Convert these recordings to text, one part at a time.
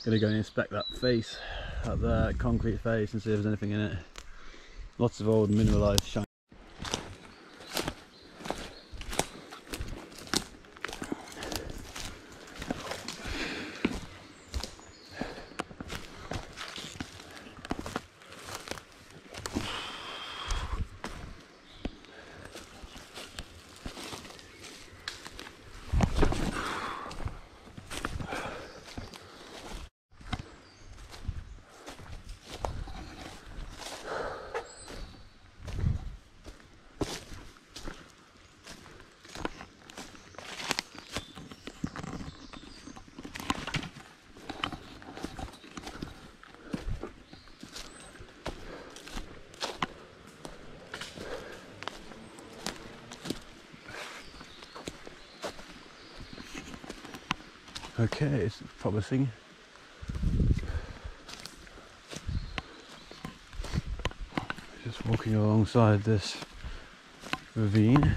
Gonna go and inspect that face, that concrete face, and see if there's anything in it. Lots of old mineralised shine. Okay, it's promising. Just walking alongside this ravine.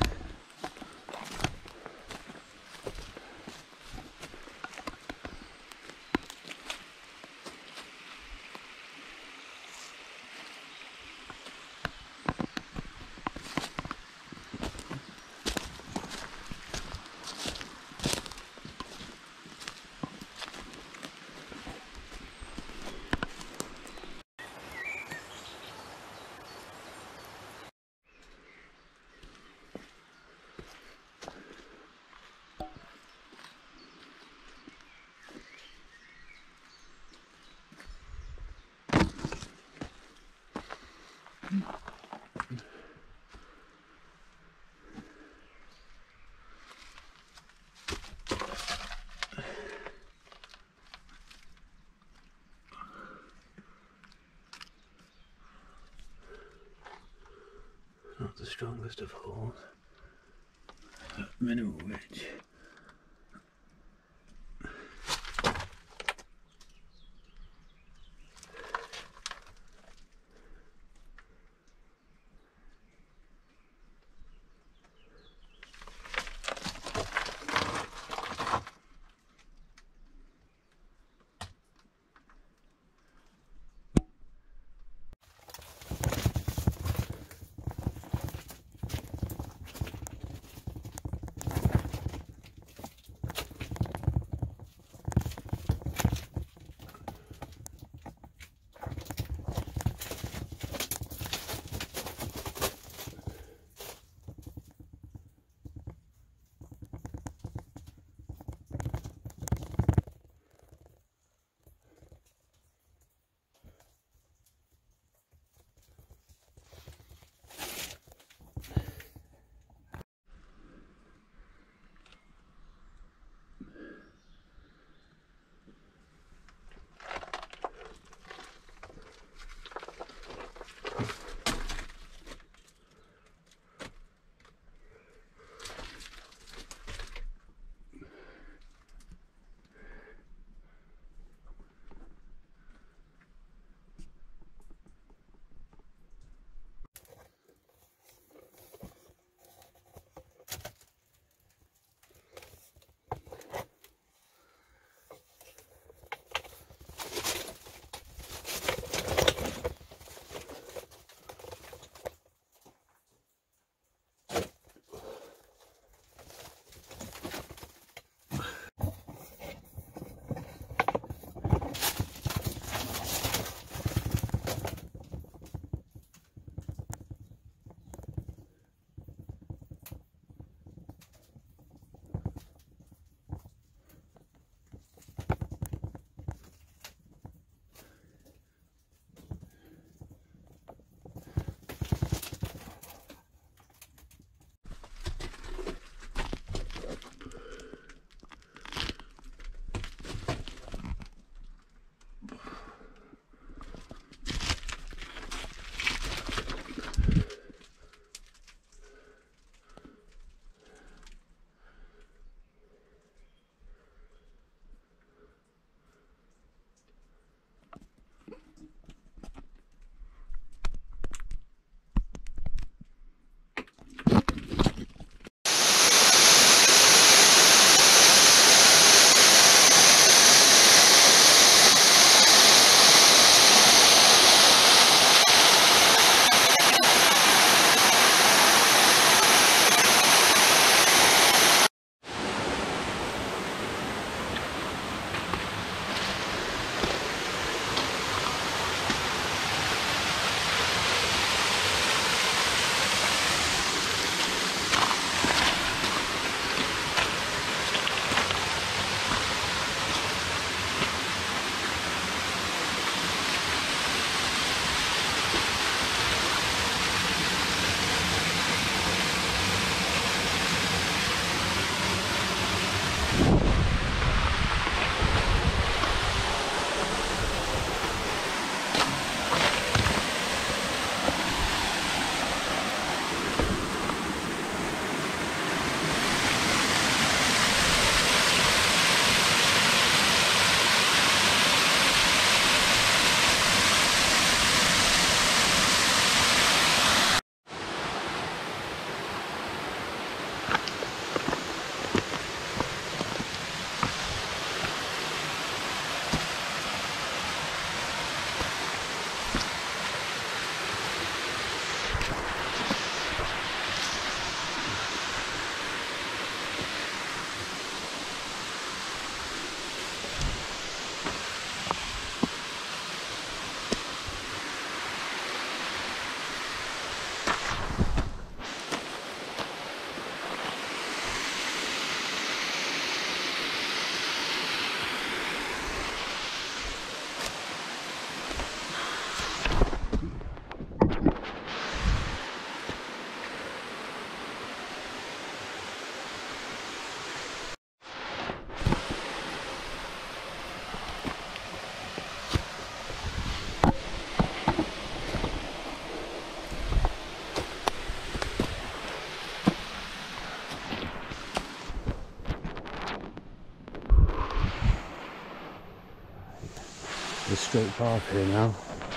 Not the strongest of holes, but minimal ridge. the straight path here now.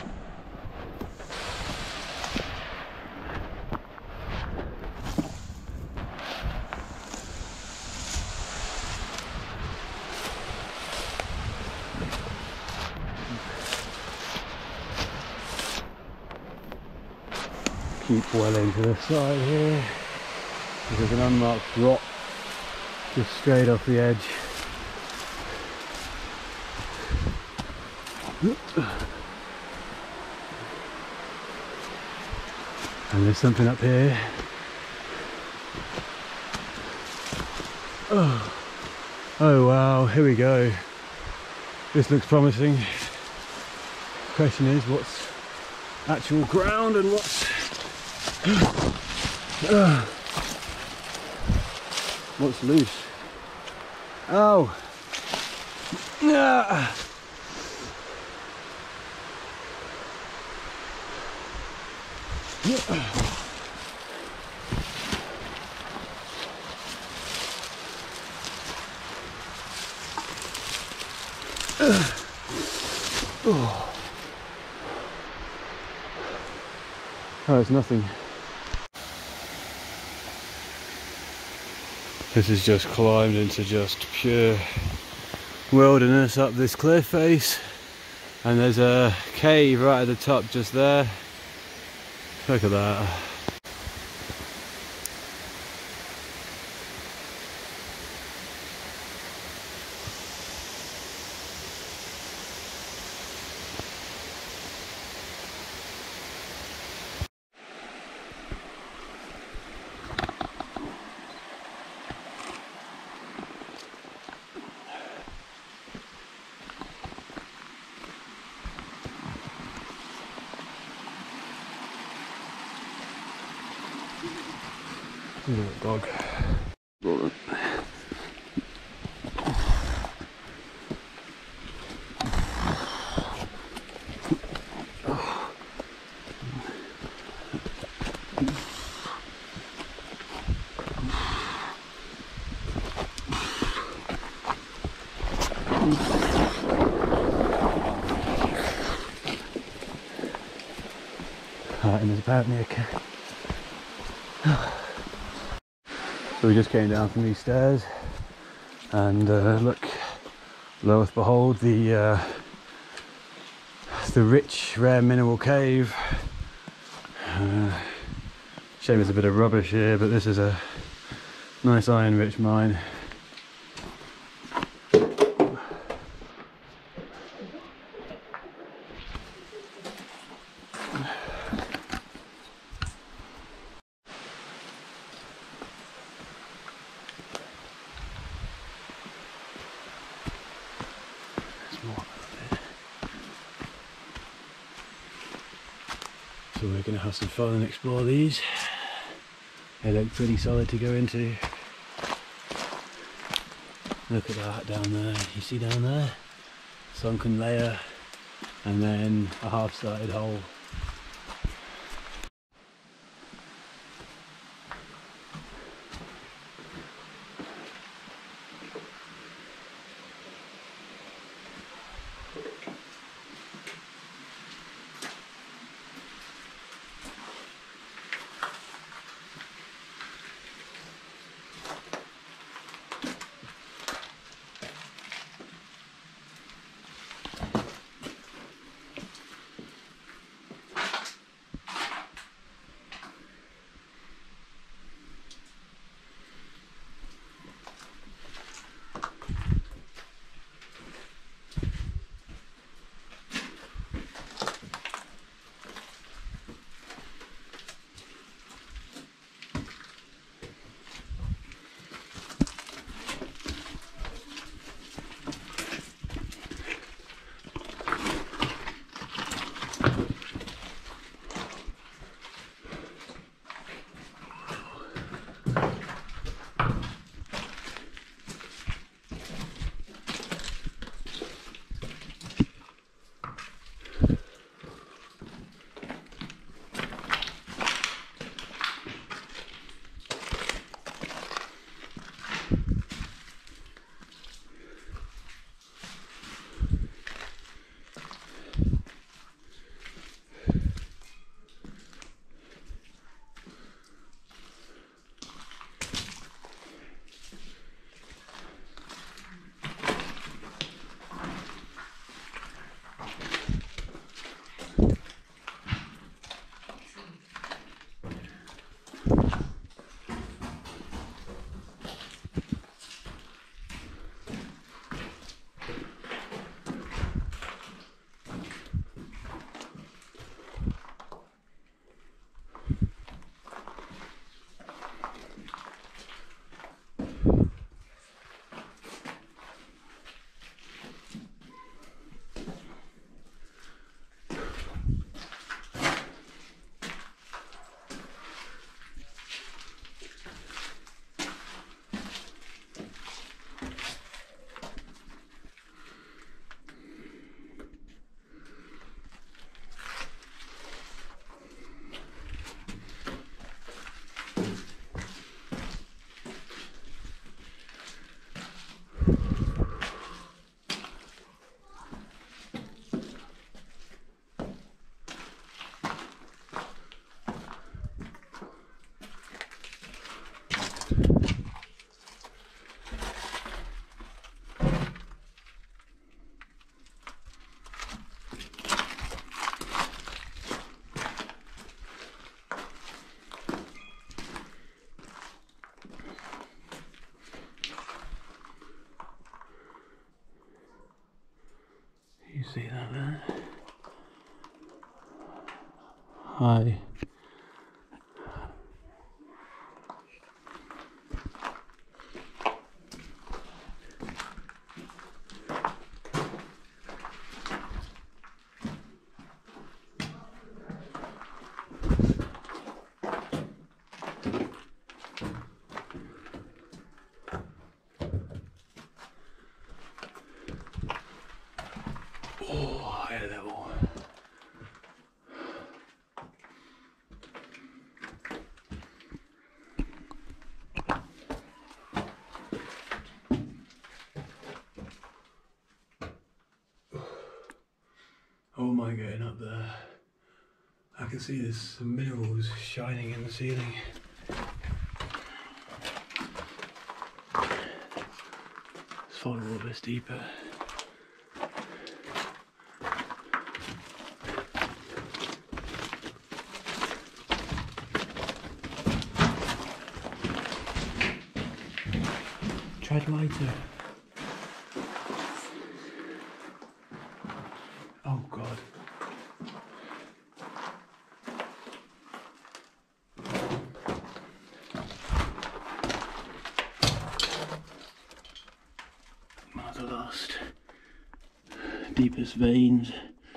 Keep well into the side here. There's an unmarked drop just straight off the edge. And there's something up here. Oh wow, here we go. This looks promising. Question is, what's actual ground and what's loose? Oh! Ah. Oh, it's nothing. This has just climbed into just pure wilderness up this cliff face, and there's a cave right at the top just there. Look at that. Little dog. And there's about near. So we just came down from these stairs, and look, lo and behold, the rich, rare mineral cave. Shame there's a bit of rubbish here, but this is a nice iron-rich mine. So we're going to have some fun and explore these. They look pretty solid to go into. Look at that down there, you see down there? Sunken layer, and then a half-sided hole. You see that there? Hi. Oh, high level. Oh my, getting up there. I can see there's some minerals shining in the ceiling. Let's follow a little bit deeper. Tread lighter. Oh God. One of the last deepest veins.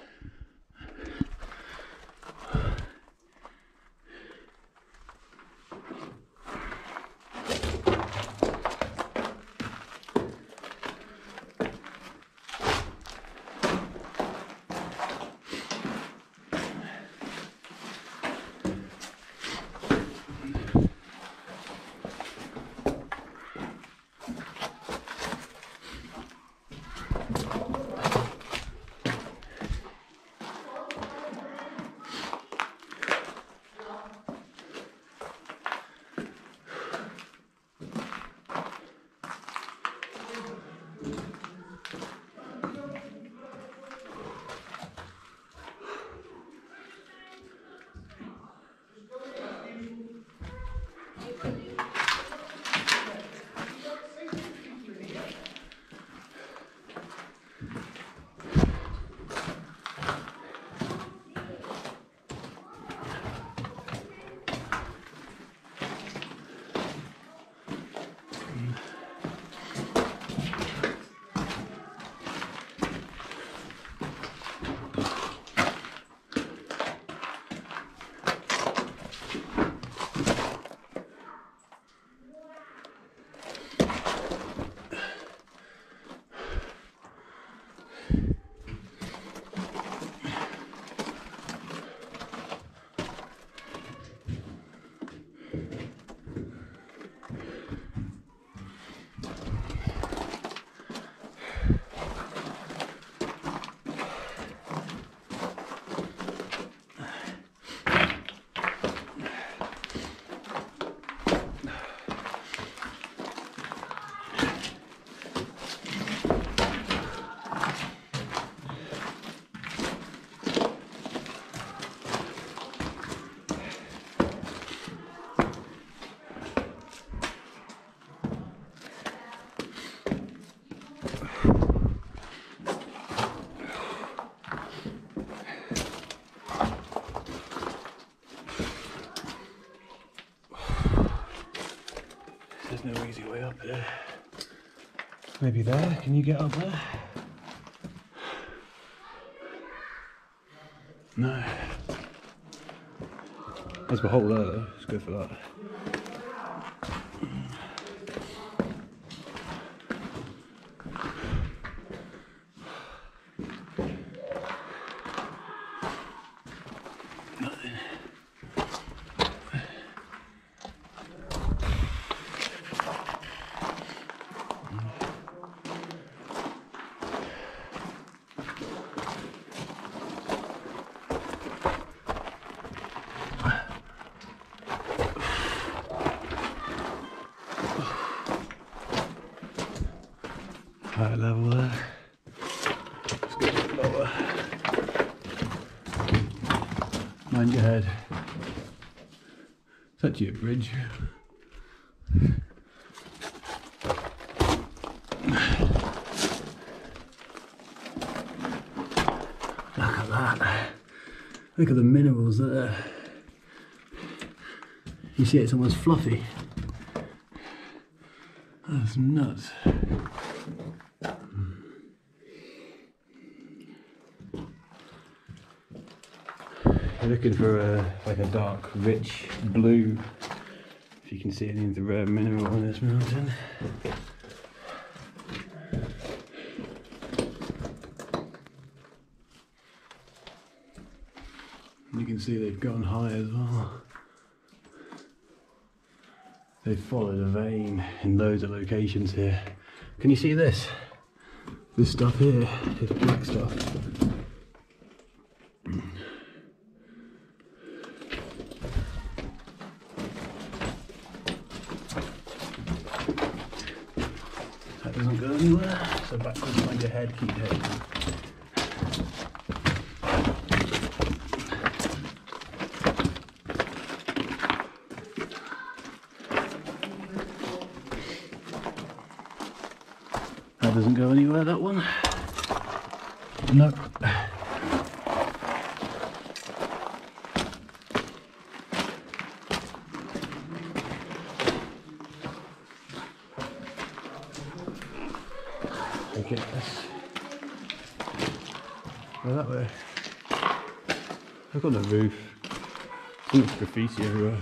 There's no easy way up here. Maybe there, can you get up there? No. There's a hole there though, let's go for that. Nothing. High level there. Let's go a bit lower. Mind your head. It's actually a bridge. at that. Look at the minerals there. You see it's almost fluffy. That's nuts. You're looking for like a dark, rich blue. If you can see any of the rare mineral on this mountain. You can see they've gone high as well. They've followed a vein in loads of locations here. Can you see this? This stuff here, this black stuff. That doesn't go anywhere, so backwards find your head, keep heading. That doesn't go anywhere, that one. Nope. Okay, let's go that way. Look on the roof. So much graffiti everywhere.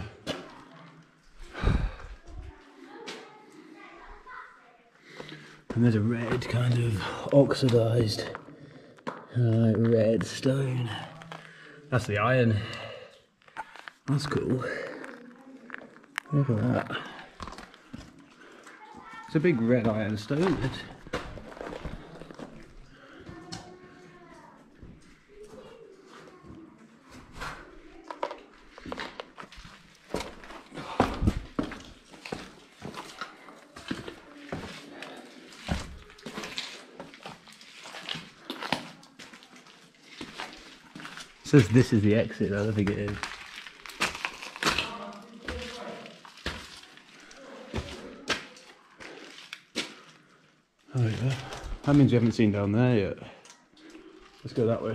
And there's a red kind of oxidised red stone. That's the iron. That's cool. Look at that. It's a big red iron stone. It says this is the exit, I don't think it is. Oh yeah. That means you haven't seen down there yet. Let's go that way.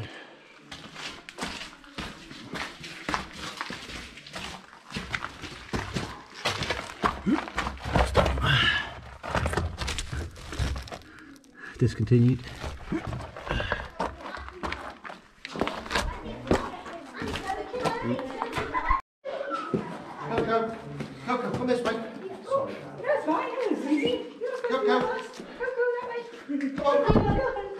Discontinued. Coco, come this way. Sorry. That's fine, it was easy. Coco. Go that way. Come on.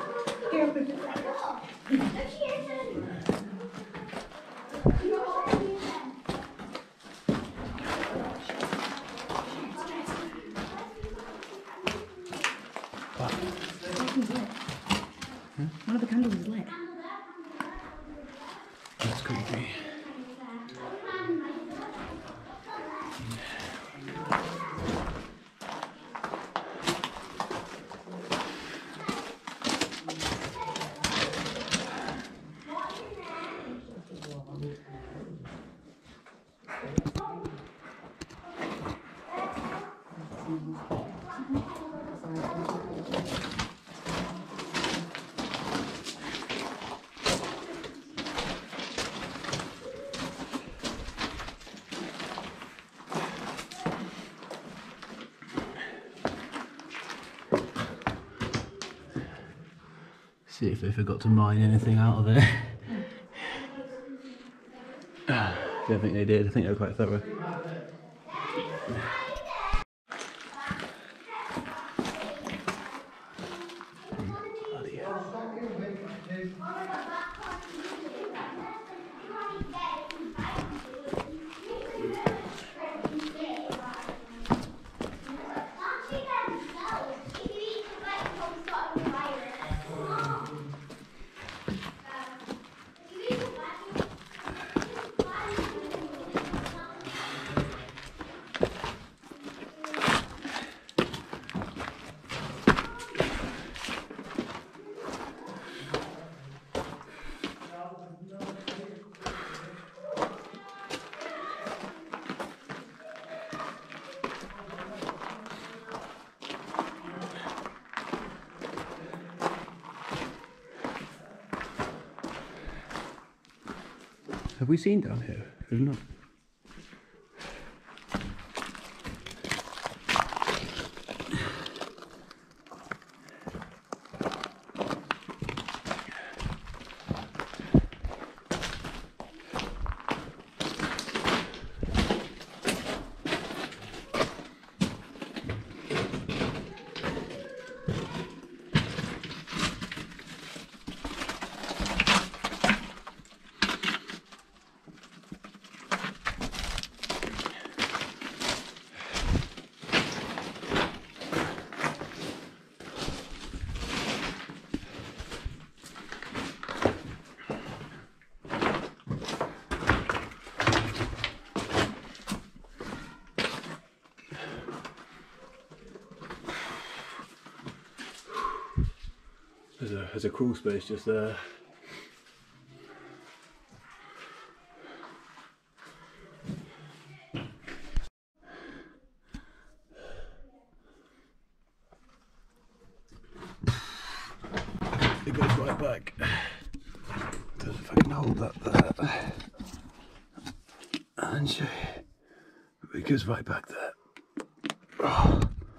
One of the candles is lit. That's creepy. See if they forgot to mine anything out of there. I don't think they did. I think they were quite thorough. Bloody hell. Have we seen down here? We've not. There's a crawl space just there. It goes right back. Don't know if I can hold that there. And show you. It goes right back there. Oh.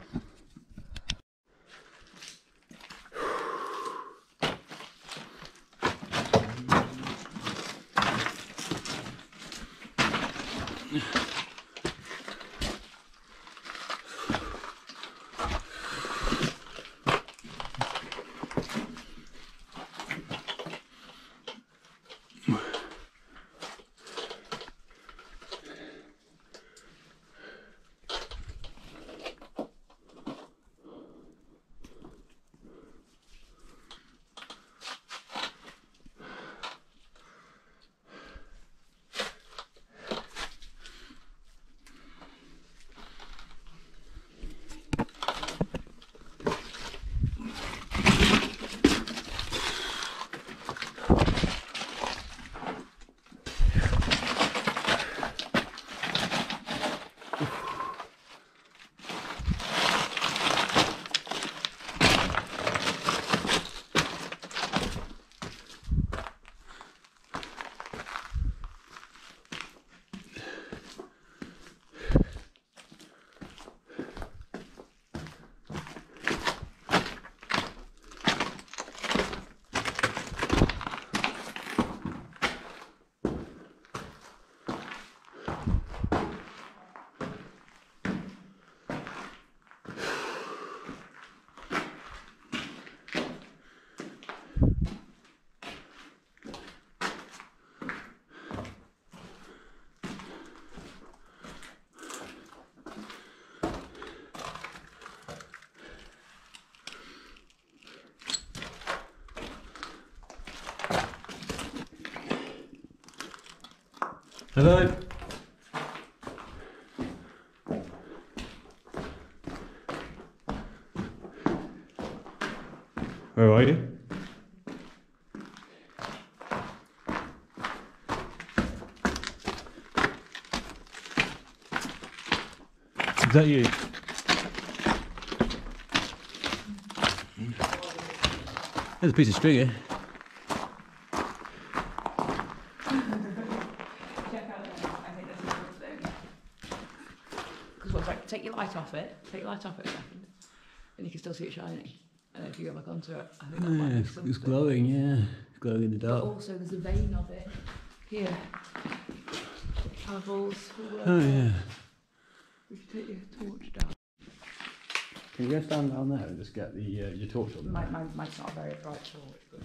Hello? Where are you? Is that you? There's a piece of string here. Take your light off it. Take your light off it a second, and you can still see it shining. And if you go back onto it, I think that might be something. It's glowing, yeah. It's glowing in the dark. But also, there's a vein of it here. Travels. Oh yeah. We should take your torch down. Can you go stand down there and just get the your torch on? Mine's not a very bright torch, but.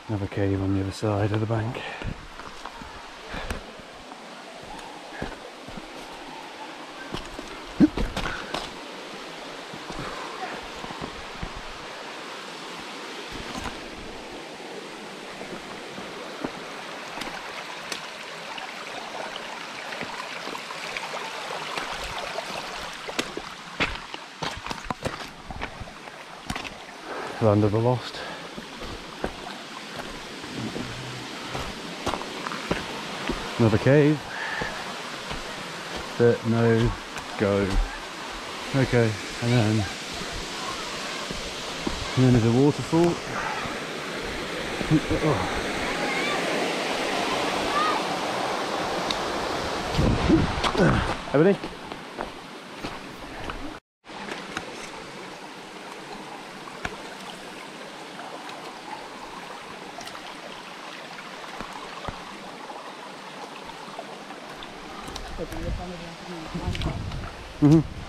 Another cave on the other side of the bank. Land of the Lost. Another cave, but no go. Okay, and then there's a waterfall. Everything? Mm-hmm.